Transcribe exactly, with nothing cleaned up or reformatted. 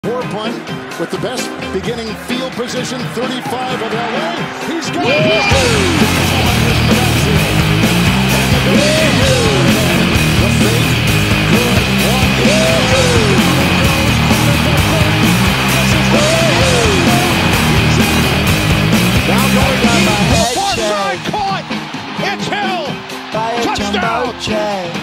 Poor punt with the best beginning field position, thirty-five of L A. He's got it. The fake, good, one, now going down the head far check. side, caught. It's Hill. By a Touchdown. jumbo check.